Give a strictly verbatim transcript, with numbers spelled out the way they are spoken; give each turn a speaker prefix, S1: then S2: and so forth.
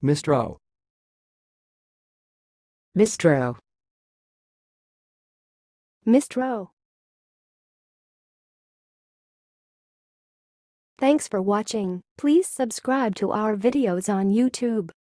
S1: mistrow,
S2: mistrow,
S3: mistrow. Thanks for watching. Please subscribe to our videos on YouTube.